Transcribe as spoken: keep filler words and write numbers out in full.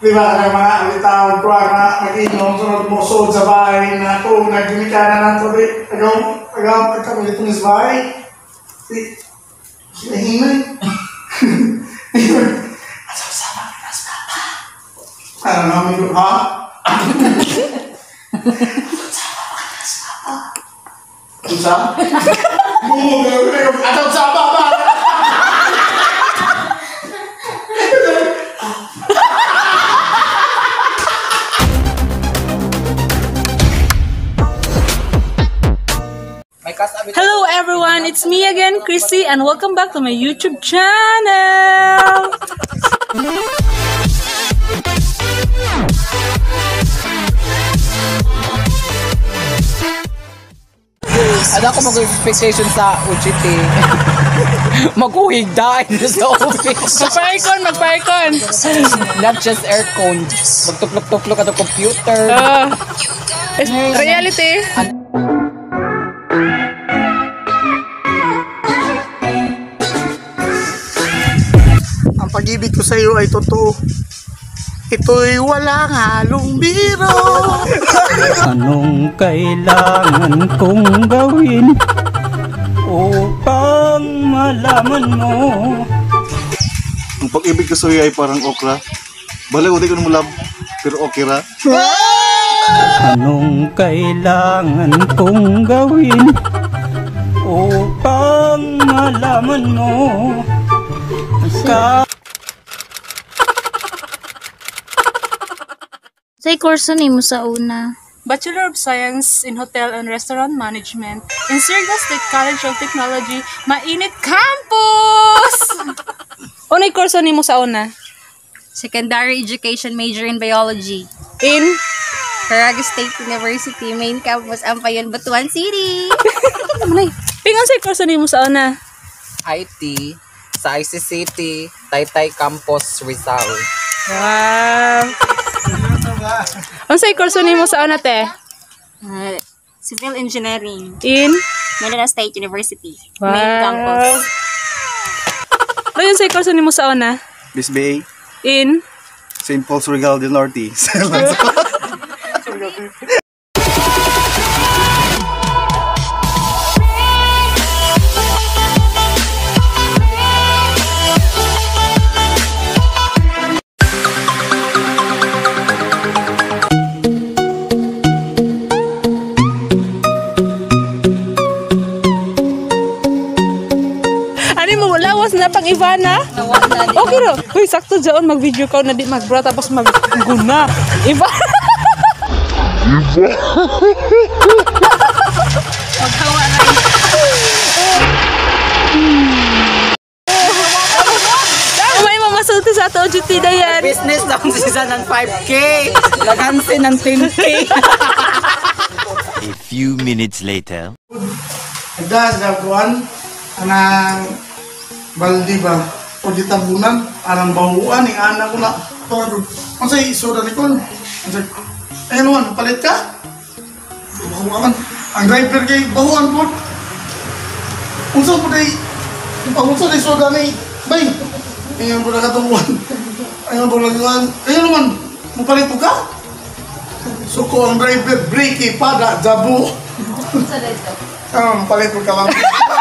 Di ba, kaya mga alitaw, kuha na mag-inom, sunod mo, sood sa bahay na kung nagdimika na nato, di, agaw, agaw, pagkakulit mo sa bahay. Si, sila hingay. Asaw sama ka nas papa. Ano namin doon, ha? Asaw sama ka nas papa. Asaw sama? Asaw sama ba? Hello everyone, it's me again, Chrissy, and welcome back to my YouTube channel! Ano ako mag-expectation sa O J T? Mag-uwig dahil sa office. Mag-firecon, mag-firecon! Not just aircon. Magtuklok-tuklok at computer. Uh, reality. Ang pag-ibig ko sa iyo ay totoo. Ito'y walang halong biro. Anong kailangan kong gawin upang malaman mo? Ang pag-ibig ko sa iyo ay parang okra. Balay, uday ko na mulab, pero okay ra. Anong kailangan kong gawin upang malaman mo? Ka Say kurso ni mo sa una. Bachelor of Science in Hotel and Restaurant Management in Sirga State College of Technology, Mainit Campus! Unay kurso ni mo sa una? Secondary Education major in Biology. In? Caraga State University, main campus, Ampayon, Butuan City. Pingan say kurso ni mo sa una? I T sa I C C T, Taytay Campus, Rizal. Wow! Ang say kurso ni mo sa una, te? Uh, Civil Engineering. In? Manila State University, Wow. main campus. Ano say kurso ni mo sa una? Miss B A, In? Saint Paul's Regal del Norte. Na pang Ivana? Okay ro. Uy, sakto dyan mag-video ka na di mag-bra tapos mag-guna. Iva. Iva. Maghawa rin. May mamasulti sa O J T na yan. Business lang sisa ng five K. Lagansin ng ten K. A few minutes later. Nagdas na kuhan, anang baldi ba? O di tabunan, anang bahuan, yung anak ko na. Ang sa'yo, isoda ni Kon. Ang sa'yo, eh naman, palit ka? Bahuan. Ang driver kay bahuan po. Unsa po day, unsa day soda ni, bay. Ngayon po na katunguan. Ngayon po lang ayun naman, mapalit po ka? Suko ang driver, brake, pada, jabo. Unsa day ito? Ah, palit po ka lang.